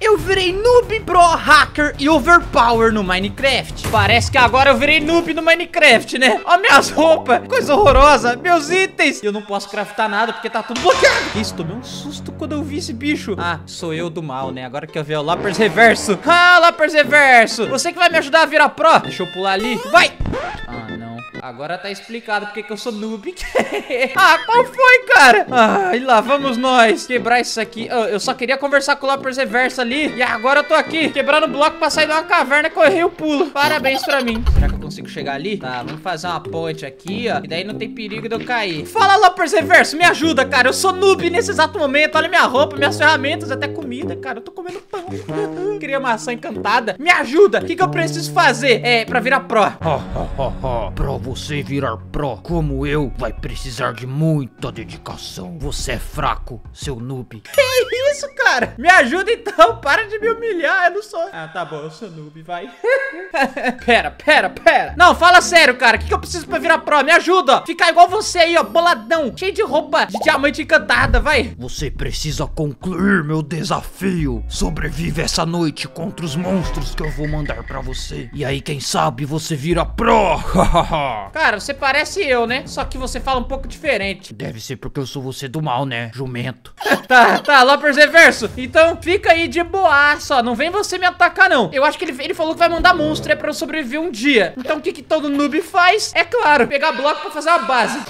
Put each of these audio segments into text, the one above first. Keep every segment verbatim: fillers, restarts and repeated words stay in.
eu virei noob, pro, hacker e overpower no Minecraft. Parece que agora eu virei noob no Minecraft, né? Ó minhas roupas, coisa horrorosa, meus itens. E eu não posso craftar nada porque tá tudo bloqueado. Isso, tomei um susto quando eu vi esse bicho. Ah, sou eu do mal, né? Agora que eu vi o Lapras Reverso. Ah, Lapras Reverso, você que vai me ajudar a virar pro. Deixa eu pular ali. Vai! Ah, não. Agora tá explicado porque que eu sou noob. Ah, qual foi, cara? Ah, e lá vamos nós quebrar isso aqui. Oh, eu só queria conversar com o Lapras Reverso ali. E agora eu tô aqui, quebrando o bloco pra sair de uma caverna que eu errei o pulo. Parabéns pra mim. Será que eu consigo chegar ali? Tá, vamos fazer uma ponte aqui, ó. E daí não tem perigo de eu cair. Fala, Lapras Reverso, me ajuda, cara. Eu sou noob nesse exato momento. Olha minha roupa, minhas ferramentas, até comida, cara. Eu tô comendo pão. Queria maçã encantada. Me ajuda. O que que eu preciso fazer? É, pra virar pro. Ha, ha, ha, ha. Pra você virar pro, como eu, vai precisar de muita dedicação. Você é fraco, seu noob. Que isso, cara? Me ajuda então. Para de me humilhar. Eu não sou... Ah, tá bom. Eu sou noob, vai. Pera, pera, pera. Não, fala sério, cara. O que que eu preciso pra virar pro? Me ajuda. Ficar igual você aí, ó. Boladão. Cheio de roupa de diamante encantada, vai. Você precisa concluir meu desafio. Sobrevive essa noite contra os monstros que eu vou mandar pra você. E aí, quem sabe, você vira pro. Cara, você parece eu, né? Só que você fala um pouco diferente. Deve ser porque eu sou você do mal, né, jumento? Tá, tá, Lapras Reverso. Então fica aí de boa, só. Não vem você me atacar, não. Eu acho que ele, ele falou que vai mandar monstro, é pra eu sobreviver um dia. Então o que que todo noob faz? É claro, pegar bloco pra fazer uma base.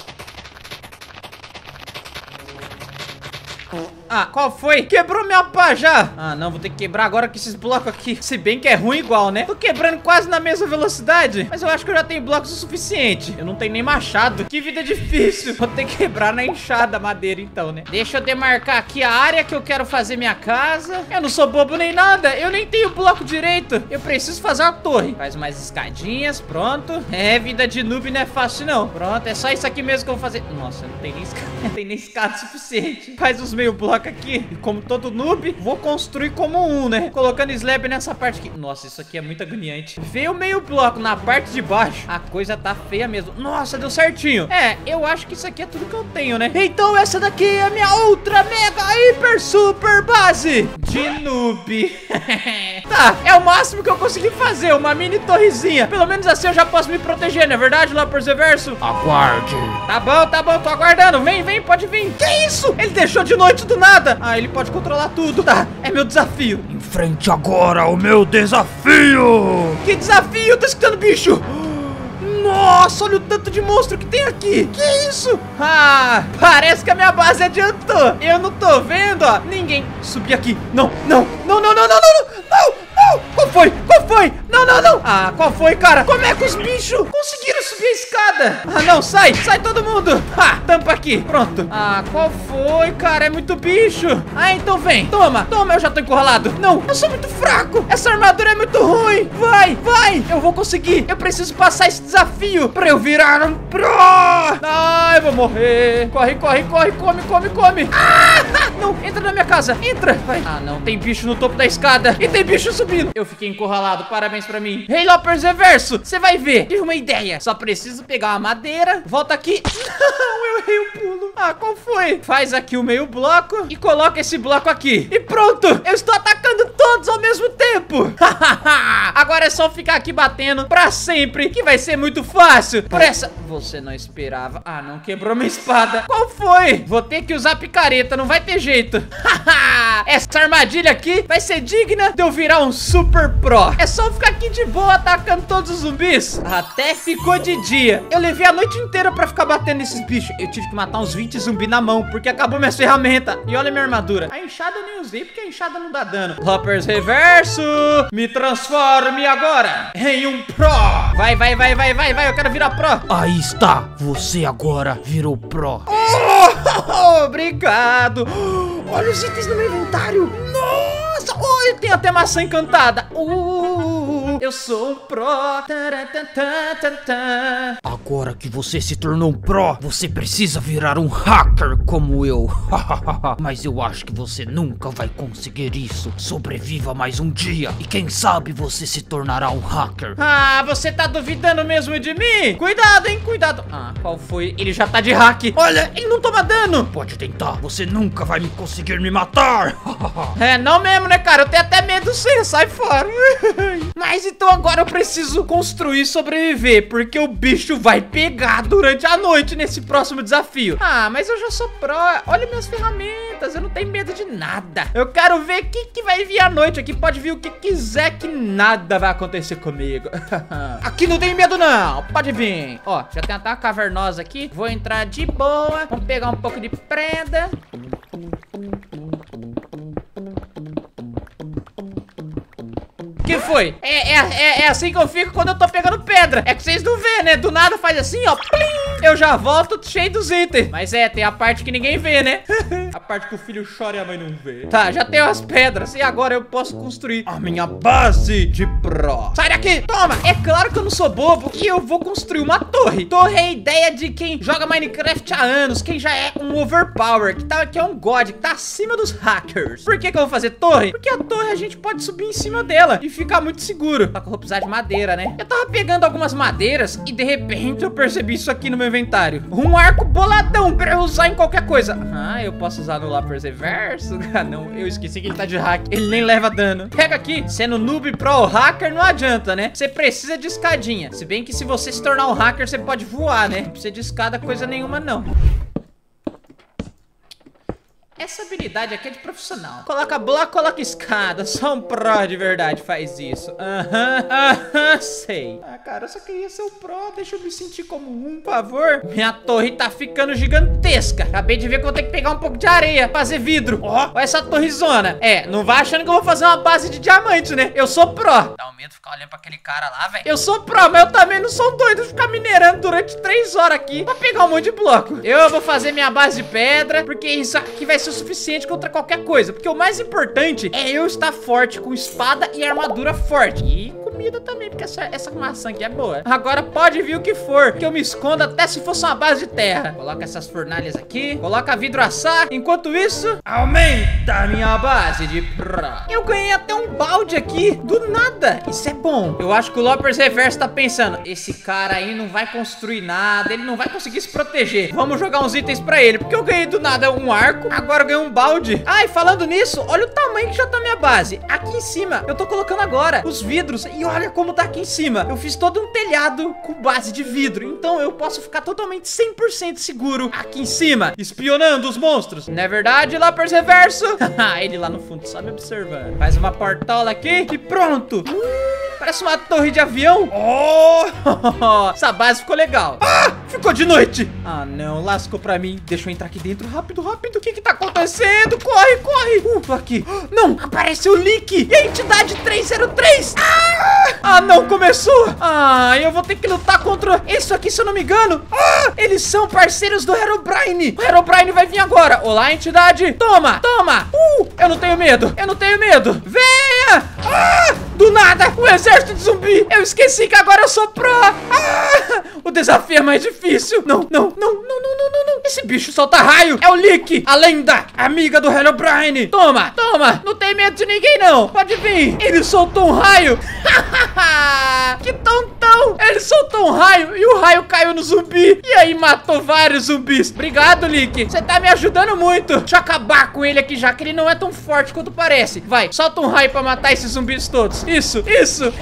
Ah, qual foi? Quebrou minha pá já. Ah, não, vou ter que quebrar agora com esses blocos aqui. Se bem que é ruim igual, né? Tô quebrando quase na mesma velocidade. Mas eu acho que eu já tenho blocos o suficiente. Eu não tenho nem machado. Que vida difícil. Vou ter que quebrar na enxada a madeira então, né? Deixa eu demarcar aqui a área que eu quero fazer minha casa. Eu não sou bobo nem nada. Eu nem tenho bloco direito. Eu preciso fazer uma torre. Faz mais escadinhas, pronto. É, vida de noob não é fácil não. Pronto, é só isso aqui mesmo que eu vou fazer. Nossa, não tem nem escada, não tem nem escada suficiente. Faz os meio blocos aqui. E como todo noob, vou construir como um, né? Colocando slab nessa parte aqui. Nossa, isso aqui é muito agoniante. Veio meio bloco na parte de baixo. A coisa tá feia mesmo. Nossa, deu certinho. É, eu acho que isso aqui é tudo que eu tenho, né? Então essa daqui é a minha ultra, mega, hiper, super base de noob. Tá, é o máximo que eu consegui fazer. Uma mini torrezinha. Pelo menos assim eu já posso me proteger, não é verdade, Lapras Reverso? Aguarde. Tá bom, tá bom, tô aguardando. Vem, vem, pode vir. Que isso? Ele deixou de noite do nada. Ah, ele pode controlar tudo. Tá, é meu desafio. Enfrente agora o meu desafio. Que desafio? Tô escutando bicho. Nossa, olha o tanto de monstro que tem aqui. Que isso? Ah, parece que a minha base adiantou. Eu não tô vendo, ó. Ninguém subir aqui. Não, não, não, não, não, não, não, não, não. Qual foi? Qual foi? Não, não, não. Ah, qual foi, cara? Como é que os bichos conseguiram subir a escada? Ah, não, sai, sai todo mundo. Ah, tampa aqui, pronto. Ah, qual foi, cara? É muito bicho. Ah, então vem, toma, toma, eu já tô encurralado. Não, eu sou muito fraco. Essa armadura é muito ruim. Vai, vai, eu vou conseguir. Eu preciso passar esse desafio pra eu virar um pro. Ai, eu vou morrer. Corre, corre, corre, come, come, come. Ah, não, entra na minha casa, entra. Vai. Ah, não, tem bicho no topo da escada. E tem bicho subindo. Eu fiquei encurralado, parabéns pra mim. Hey, Lapras Reverso, você vai ver. Tive uma ideia. Só preciso pegar uma madeira. Volta aqui. Não, eu errei o pulo. Ah, qual foi? Faz aqui o meio bloco e coloca esse bloco aqui. E pronto, eu estou atacando todos ao mesmo tempo. Agora é só ficar aqui batendo pra sempre, que vai ser muito fácil. Por essa... Você não esperava. Ah, não, quebrou minha espada. Qual foi? Vou ter que usar picareta, não vai ter jeito. Essa armadilha aqui vai ser digna de eu virar um super pro. É só ficar aqui de boa atacando todos os zumbis. Até ficou de dia. Eu levei a noite inteira pra ficar batendo nesses bichos. Eu tive que matar uns vinte zumbis na mão, porque acabou minhas ferramentas. E olha minha armadura. A enxada eu nem usei, porque a enxada não dá dano. Lapras Reverso, me transforme agora em um pro. Vai, vai, vai, vai, vai, vai. Eu quero virar pro. Aí está, você agora virou pro. Oh, obrigado. Olha os itens no meu inventário. Nossa, oh, tem até maçã encantada. Uh, eu sou um pro. Agora que você se tornou um pro, você precisa virar um hacker como eu. Mas eu acho que você nunca vai conseguir isso. Sobreviva mais um dia e quem sabe você se tornará um hacker. Ah, você tá duvidando mesmo de mim? Cuidado, hein, cuidado. Ah, qual foi? Ele já tá de hack. Olha, ele não toma dano. Pode tentar, você nunca vai me conseguir me matar. É, não mesmo, né, cara? Eu tenho até medo sim, sai fora. Mas então agora eu preciso construir e sobreviver, porque o bicho vai pegar durante a noite nesse próximo desafio. Ah, mas eu já sou pro. Olha minhas ferramentas, eu não tenho medo de nada. Eu quero ver o que, que vai vir à noite aqui. Pode vir o que quiser que nada vai acontecer comigo. Aqui não tem medo não, pode vir. Ó, já tem até uma cavernosa aqui. Vou entrar de boa. Vamos pegar um pouco de prenda. Que foi? É, é, é, é assim que eu fico quando eu tô pegando pedra. É que vocês não vê, né? Do nada faz assim, ó. Plim! Eu já volto cheio dos itens. Mas é, tem a parte que ninguém vê, né? A parte que o filho chora e a mãe não vê. Tá, já tenho as pedras. E agora eu posso construir a minha base de pro. Sai daqui! Toma! É claro que eu não sou bobo e eu vou construir uma torre. Torre é a ideia de quem joga Minecraft há anos. Quem já é um overpower. Que, tá, que é um god, que tá acima dos hackers. Por que que eu vou fazer torre? Porque a torre a gente pode subir em cima dela e ficar muito seguro. Só que eu vou precisar de madeira, né? Eu tava pegando algumas madeiras e de repente eu percebi isso aqui no meu inventário. Um arco boladão pra eu usar em qualquer coisa. Ah, eu posso usar no La Perseverance? Ah, não, eu esqueci que ele tá de hack. Ele nem leva dano. Pega aqui. Sendo noob pro ou hacker não adianta, né? Você precisa de escadinha. Se bem que se você se tornar um hacker, você pode voar, né? Não precisa de escada coisa nenhuma, não. Essa habilidade aqui é de profissional. Coloca bloco, coloca escada. Só um pro de verdade faz isso. Aham, aham, sei. Ah, cara, eu só queria ser o pro. Deixa eu me sentir como um, por favor. Minha torre tá ficando gigantesca. Acabei de ver que eu vou ter que pegar um pouco de areia, fazer vidro. Ó, ó essa torrezona. É, não vai achando que eu vou fazer uma base de diamante, né? Eu sou pro. Dá um medo ficar olhando pra aquele cara lá, velho. Eu sou pro, mas eu também não sou doido de ficar minerando durante três horas aqui pra pegar um monte de bloco. Eu vou fazer minha base de pedra, porque isso aqui vai ser o suficiente contra qualquer coisa. Porque o mais importante é eu estar forte com espada e armadura forte. E comida também, porque essa, essa maçã aqui é boa. Agora pode vir o que for, que eu me esconda até se fosse uma base de terra. Coloca essas fornalhas aqui, coloca vidro assar. Enquanto isso, aumenta a minha base de pró. Eu ganhei até um balde aqui, do nada. Isso é bom. Eu acho que o La Perseverance tá pensando, esse cara aí não vai construir nada, ele não vai conseguir se proteger. Vamos jogar uns itens pra ele, porque eu ganhei do nada um arco, agora eu ganhei um balde. Ah, e falando nisso, olha o tamanho que já tá minha base. Aqui em cima, eu tô colocando agora os vidros. E olha como tá aqui em cima. Eu fiz todo um telhado com base de vidro. Então eu posso ficar totalmente cem por cento seguro aqui em cima, espionando os monstros. Não é verdade, La Perseverance? Ele lá no fundo só me observando. Faz uma portola aqui e pronto. Parece uma torre de avião. Oh! Essa base ficou legal. Ah! Ficou de noite. Ah, não. Lascou pra mim. Deixa eu entrar aqui dentro. Rápido, rápido. O que que tá acontecendo? Corre, corre. Uh, tô aqui. Não. Apareceu o Leak. E a entidade três zero três. Ah! Ah, não. Começou. Ah, eu vou ter que lutar contra isso aqui, se eu não me engano. Ah! Eles são parceiros do Herobrine. O Herobrine vai vir agora. Olá, entidade. Toma, toma. Uh, eu não tenho medo. Eu não tenho medo. Venha. Ah! Do nada. O exército de zumbi. Eu esqueci que agora eu sou pro. Ah! O desafio é mais difícil. Não, não, não, não, não, não, não, não. Esse bicho solta raio. É o Leak, a lenda, amiga do Herobrine. Toma, toma. Não tem medo de ninguém, não. Pode vir. Ele soltou um raio. Que tontão. Ele soltou um raio e o raio caiu no zumbi. E aí matou vários zumbis. Obrigado, Leak. Você tá me ajudando muito. Deixa eu acabar com ele aqui, já que ele não é tão forte quanto parece. Vai, solta um raio pra matar esses zumbis todos. Isso, isso.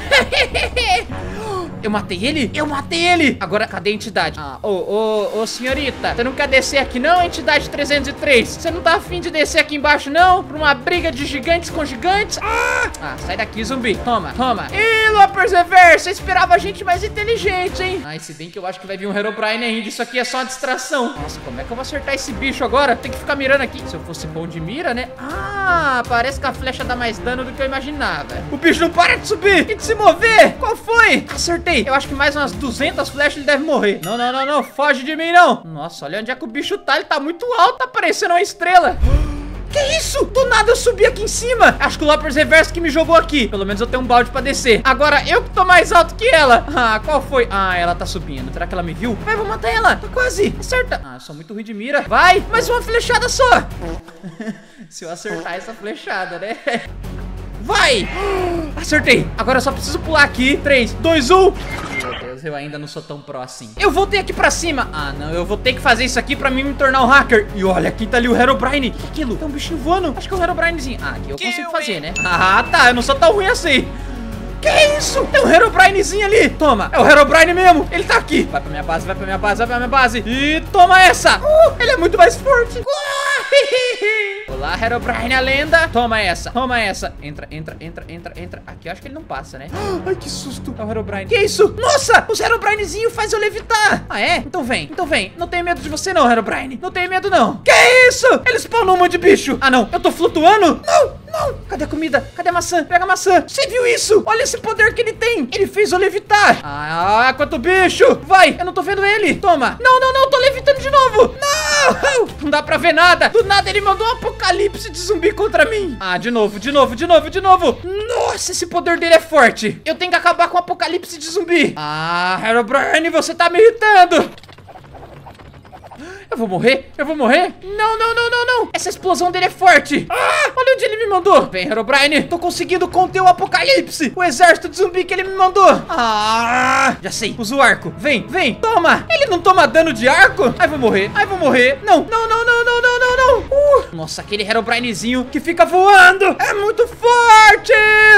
Eu matei ele? Eu matei ele! Agora, cadê a entidade? Ah, ô, ô, ô, senhorita, você não quer descer aqui não, entidade trezentos e três? Você não tá afim de descer aqui embaixo não? Pra uma briga de gigantes com gigantes? Ah, ah sai daqui, zumbi. Toma, toma. Ih, La Perseverance, você esperava a gente mais inteligente, hein? Ah, se bem que eu acho que vai vir um Herobrine ainda. Isso aqui é só uma distração. Nossa, como é que eu vou acertar esse bicho agora? Tem que ficar mirando aqui. Se eu fosse bom de mira, né? Ah, parece que a flecha dá mais dano do que eu imaginava. O bicho não para de subir e de se mover. Qual foi? Acertei. Eu acho que mais umas duzentas flechas ele deve morrer. Não, não, não, não. Foge de mim, não. Nossa, olha onde é que o bicho tá. Ele tá muito alto. Tá parecendo uma estrela. Que Que isso? Do nada eu subi aqui em cima. Acho que o Loppers Reverso que me jogou aqui. Pelo menos eu tenho um balde pra descer. Agora eu que tô mais alto que ela. Ah, qual foi? Ah, ela tá subindo. Será que ela me viu? Vai, vou matar ela. Tá quase. Acerta. Ah, eu sou muito ruim de mira. Vai, mais uma flechada só. Se eu acertar essa flechada, né? Vai! Acertei. Agora eu só preciso pular aqui. três, dois, um. Meu Deus, eu ainda não sou tão pro assim. Eu voltei aqui pra cima. Ah, não, eu vou ter que fazer isso aqui pra mim me tornar um hacker. E olha, aqui tá ali o Herobrine. O que é aquilo? Tem um bichinho voando. Acho que é um Herobrinezinho. Ah, aqui eu consigo fazer, né? Ah, tá, eu não sou tão ruim assim. Que isso? Tem um Herobrinezinho ali. Toma, é o Herobrine mesmo. Ele tá aqui. Vai pra minha base, vai pra minha base, vai pra minha base. E toma essa. Uh, ele é muito mais forte. Olá, Herobrine, a lenda. Toma essa, toma essa. Entra, entra, entra, entra, entra. Aqui eu acho que ele não passa, né? Ai, que susto. É o Herobrine. Que isso? Nossa, os Herobrinezinhos fazem eu levitar. Ah, é? Então vem, então vem. Não tenho medo de você não, Herobrine. Não tenho medo não. Que isso? Ele spawnou um monte de bicho. Ah, não. Eu tô flutuando? Não, não. Cadê a comida? Cadê a maçã? Pega a maçã. Você viu isso? Olha esse poder que ele tem. Ele fez eu levitar. Ah, quanto bicho. Vai, eu não tô vendo ele. Toma. Não, não, não. Tô levitando de novo. Não. Não dá pra ver nada. Do nada ele mandou um apocalipse de zumbi contra mim. Ah, de novo, de novo, de novo, de novo. Nossa, esse poder dele é forte. Eu tenho que acabar com o apocalipse de zumbi. Ah, Herobrine, você tá me irritando. Eu vou morrer? Eu vou morrer? Não, não, não, não, não. Essa explosão dele é forte. Ah, olha onde ele me mandou. Vem, Herobrine. Tô conseguindo conter o apocalipse. O exército de zumbi que ele me mandou. Ah, já sei. Usa o arco. Vem, vem. Toma. Ele não toma dano de arco? Ai, vou morrer. Ai, vou morrer. Não, não, não, não, não, não, não, não. Uh, nossa, aquele Herobrinezinho que fica voando é muito forte.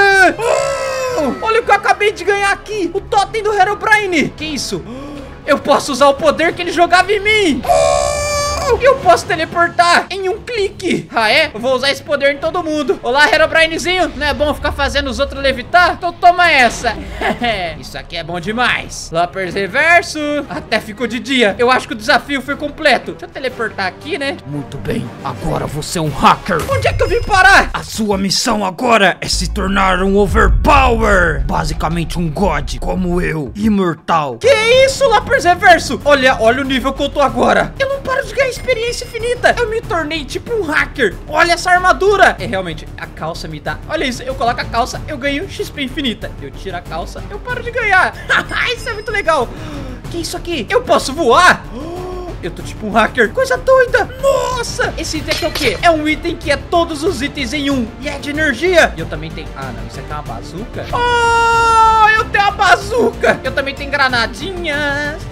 Uh, olha o que eu acabei de ganhar aqui. O totem do Herobrine. Que isso? Eu posso usar o poder que ele jogava em mim. Eu posso teleportar em um clique. Ah, é? Eu vou usar esse poder em todo mundo. Olá, Herobrinezinho. Não é bom ficar fazendo os outros levitar? Então toma essa. Isso aqui é bom demais. Loppers Reverso. Até ficou de dia. Eu acho que o desafio foi completo. Deixa eu teleportar aqui, né? Muito bem, agora você é um hacker. Onde é que eu vim parar? A sua missão agora é se tornar um overpower. Basicamente um god, como eu, imortal. Que isso, Loppers Reverso? Olha, olha o nível que eu tô agora. Eu não paro de ganhar experiência infinita. Eu me tornei tipo um hacker. Olha essa armadura. É realmente, a calça me dá. Olha isso, eu coloco a calça, eu ganho X P infinita. Eu tiro a calça, eu paro de ganhar. Isso é muito legal. Que isso aqui? Eu posso voar? Eu tô tipo um hacker. Coisa doida. Nossa. Esse item aqui é o quê? É um item que é todos os itens em um. E é de energia. E eu também tenho... Ah, não. Isso aqui é uma bazuca. Oh, eu tenho uma bazuca. Eu também tenho granadinhas.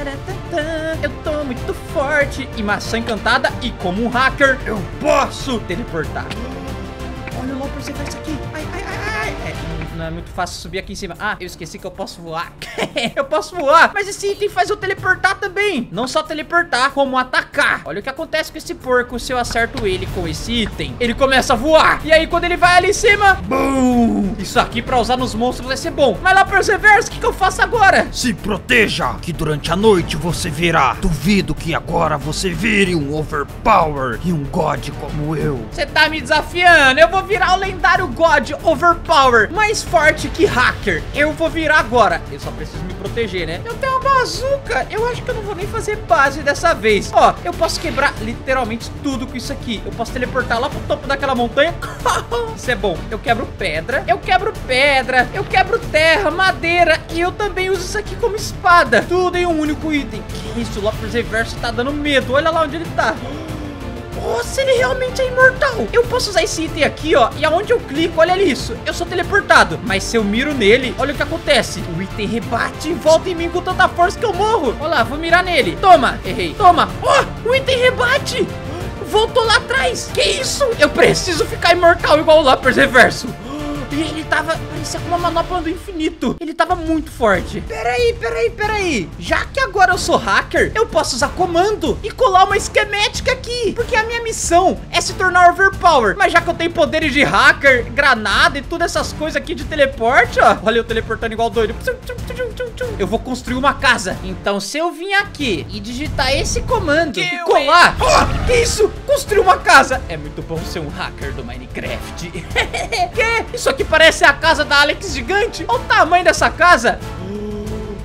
Eu tô muito forte. E maçã encantada. E como um hacker, eu posso teleportar. Olha o Loppers Reverso aqui. Ai, ai, ai, ai. É... Não é muito fácil subir aqui em cima. Ah, eu esqueci que eu posso voar. Eu posso voar. Mas esse item faz eu teleportar também. Não só teleportar, como atacar. Olha o que acontece com esse porco se eu acerto ele com esse item. Ele começa a voar. E aí, quando ele vai ali em cima... Bum! Isso aqui pra usar nos monstros vai ser bom. Mas lá, Perseverance, o que, que eu faço agora? Se proteja, que durante a noite você virá. Duvido que agora você vire um overpower e um god como eu. Você tá me desafiando. Eu vou virar o lendário god overpower. Mas forte que hacker. Eu vou virar agora. Eu só preciso me proteger, né? Eu tenho uma bazuca. Eu acho que eu não vou nem fazer base dessa vez. Ó, eu posso quebrar literalmente tudo com isso aqui. Eu posso teleportar lá pro topo daquela montanha. Isso é bom. Eu quebro pedra. Eu quebro pedra. Eu quebro terra, madeira. E eu também uso isso aqui como espada. Tudo em um único item. Que isso? O Loppers Reverso tá dando medo. Olha lá onde ele tá. Nossa, ele realmente é imortal. Eu posso usar esse item aqui, ó. E aonde eu clico, olha isso, eu sou teleportado. Mas se eu miro nele, olha o que acontece. O item rebate e volta em mim com tanta força que eu morro. Olha lá, vou mirar nele. Toma, errei. Toma. Ó, oh, o item rebate. Voltou lá atrás. Que isso? Eu preciso ficar imortal igual o Loppers Reverso. E ele tava, parecia com uma manopla do infinito. Ele tava muito forte. Peraí, peraí, peraí. Já que agora eu sou hacker, eu posso usar comando e colar uma esquemática aqui. Porque a minha missão é se tornar overpower. Mas já que eu tenho poderes de hacker, granada e todas essas coisas aqui de teleporte, ó. Olha eu teleportando igual doido. Eu vou construir uma casa. Então se eu vir aqui e digitar esse comando que e colar... Oh, que isso? Construir uma casa. É muito bom ser um hacker do Minecraft. Que? Isso aqui parece a casa da Alex Gigante. Olha o tamanho dessa casa.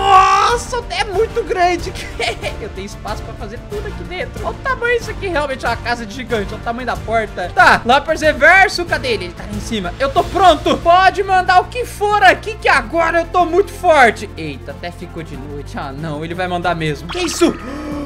Nossa, é muito grande. Eu tenho espaço pra fazer tudo aqui dentro. Olha o tamanho disso aqui, realmente é uma casa de gigante. Olha o tamanho da porta. Tá, Lapras Reverso, cadê ele? Ele tá lá em cima. Eu tô pronto. Pode mandar o que for aqui, que agora eu tô muito forte. Eita, até ficou de noite. Ah, não, ele vai mandar mesmo. Que isso?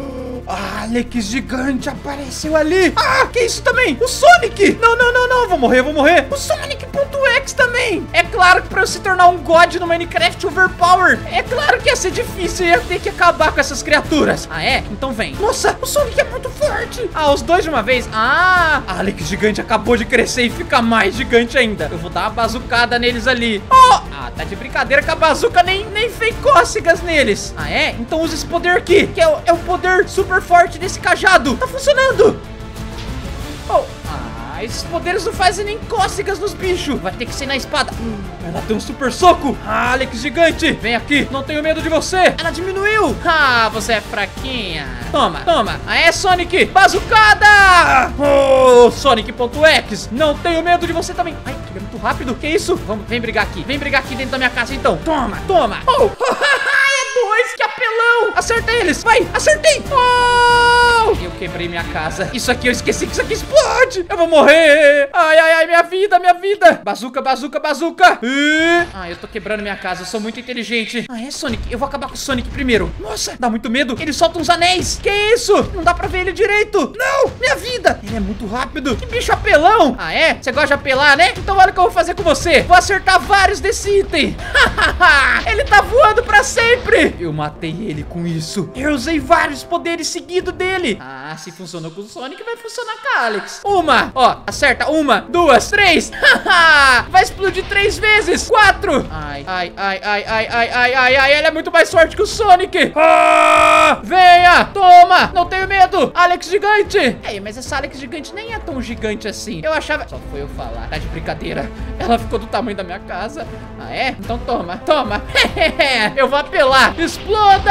Alex gigante apareceu ali. Ah, que isso também? O Sonic. Não, não, não, não. Vou morrer, vou morrer. O Sonic.exe também. É claro que pra eu se tornar um God no Minecraft Overpower, é claro que ia ser difícil. Eu ia ter que acabar com essas criaturas. Ah, é? Então vem. Nossa, o Sonic é muito forte. Ah, os dois de uma vez. Ah, Alex gigante acabou de crescer e fica mais gigante ainda. Eu vou dar uma bazucada neles ali. Oh, ah, tá de brincadeira que a bazuca nem, nem fez cócegas neles. Ah, é? Então usa esse poder aqui, que é o, é o poder super forte desse cajado. Tá funcionando. Oh, ah, esses poderes não fazem nem cócegas nos bichos. Vai ter que ser na espada. hum, Ela tem um super soco. ah, Alex gigante, vem aqui. Não tenho medo de você. Ela diminuiu. Ah, você é fraquinha. Toma, toma. Ah, é, Sonic. Bazucada. Oh, Sonic.exe. Não tenho medo de você também. Ai, que é muito rápido. Que isso? Vamos, vem brigar aqui. Vem brigar aqui dentro da minha casa, então. Toma, toma. Oh, dois, que apelão. Acerta eles, vai, acertei. Oh! Eu quebrei minha casa. Isso aqui, eu esqueci que isso aqui explode. Eu vou morrer. Ai, ai, ai, minha vida, minha vida. Bazuca, bazuca, bazuca. E... Ah, eu tô quebrando minha casa, eu sou muito inteligente. Ah, é, Sonic? Eu vou acabar com o Sonic primeiro. Nossa, dá muito medo. Ele solta uns anéis. Que isso? Não dá pra ver ele direito. Não, minha vida. Ele é muito rápido. Que bicho apelão. Ah, é? Você gosta de apelar, né? Então olha o que eu vou fazer com você. Vou acertar vários desse item. Ele tá voando pra sempre. Eu matei ele com isso. Eu usei vários poderes seguidos dele. Ah, se funcionou com o Sonic, vai funcionar com a Alex. Uma, ó, acerta. Uma, duas, três. Vai explodir três vezes. Quatro. Ai, ai, ai, ai, ai, ai, ai, ai, ai. Ela é muito mais forte que o Sonic. Ah, venha, toma. Não tenho medo. Alex gigante. Ei, mas essa Alex gigante nem é tão gigante assim. Eu achava... Só foi eu falar. Tá de brincadeira. Ela ficou do tamanho da minha casa. Ah, é? Então toma, toma. Eu vou apelar. Exploda!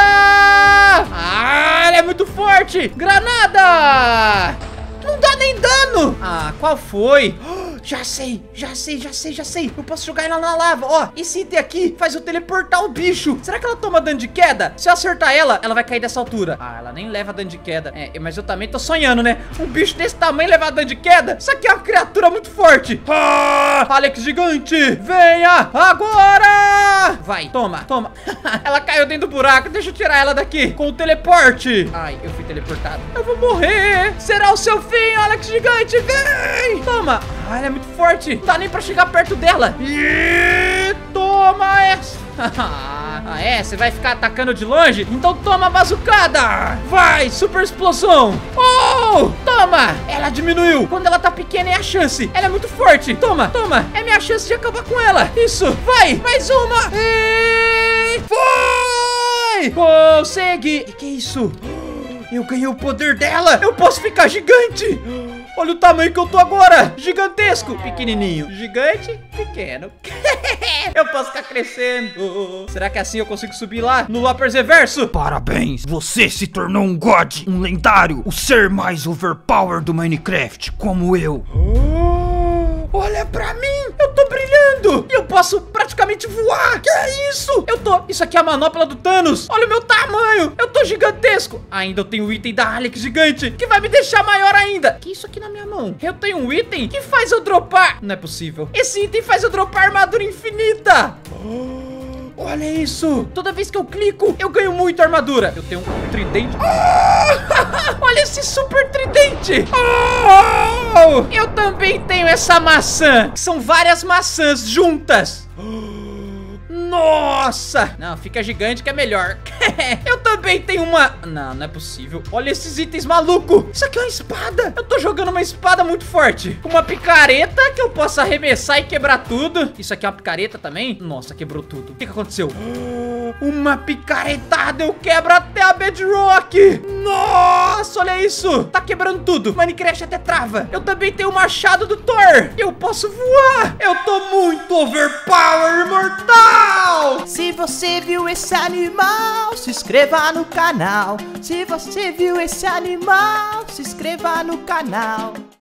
Ah, ela é muito forte! Granada! Não dá nem dano! Ah, qual foi? Já sei, já sei, já sei, já sei. Eu posso jogar ela na lava. Ó, esse item aqui faz eu teleportar o bicho. Será que ela toma dano de queda? Se eu acertar ela, ela vai cair dessa altura. Ah, ela nem leva dano de queda. É, mas eu também tô sonhando, né? Um bicho desse tamanho levar dano de queda? Isso aqui é uma criatura muito forte. Ah, Alex gigante, venha agora! Vai, toma, toma. Ela caiu dentro do buraco. Deixa eu tirar ela daqui com o teleporte. Ai, eu fui teleportado. Eu vou morrer. Será o seu fim, Alex gigante. Vem! Toma. Ah, ela é muito forte. Não dá nem pra chegar perto dela. E toma essa. Ah, é? Você vai ficar atacando de longe? Então toma a bazucada. Vai, super explosão. Oh, toma. Ela diminuiu. Quando ela tá pequena é a chance. Ela é muito forte. Toma, toma. É minha chance de acabar com ela. Isso, vai. Mais uma. E... foi. Consegui. Que que é isso? Eu ganhei o poder dela. Eu posso ficar gigante. Olha o tamanho que eu tô agora. Gigantesco. Pequenininho. Gigante. Pequeno. Eu posso ficar crescendo. Será que assim eu consigo subir lá no Lapras Reverso? Parabéns. Você se tornou um God, um lendário, o ser mais overpower do Minecraft, como eu. Oh, olha pra mim. Eu tô brilhando. E eu posso praticamente voar. Que é isso? Eu tô... Isso aqui é a manopla do Thanos. Olha o meu tamanho. Eu tô gigantesco. Ainda eu tenho o item da Alex gigante, que vai me deixar maior ainda. Que isso aqui na minha mão? Eu tenho um item que faz eu dropar. Não é possível. Esse item faz eu dropar armadura infinita. Oh. Olha isso. Toda vez que eu clico, eu ganho muito armadura. Eu tenho um tridente. Oh! Olha esse super tridente. Oh! Eu também tenho essa maçã, que são várias maçãs juntas. Nossa! Não, fica gigante que é melhor. Eu também tenho uma... Não, não é possível. Olha esses itens malucos. Isso aqui é uma espada. Eu tô jogando uma espada muito forte. Uma picareta que eu posso arremessar e quebrar tudo. Isso aqui é uma picareta também? Nossa, quebrou tudo. O que que aconteceu? Uma picaretada, eu quebro até a bedrock. Nossa, olha isso. Tá quebrando tudo. Minecraft até trava. Eu também tenho o machado do Thor. Eu posso voar. Eu tô muito overpower, mortal. Se você viu esse animal, se inscreva no canal. Se você viu esse animal, se inscreva no canal.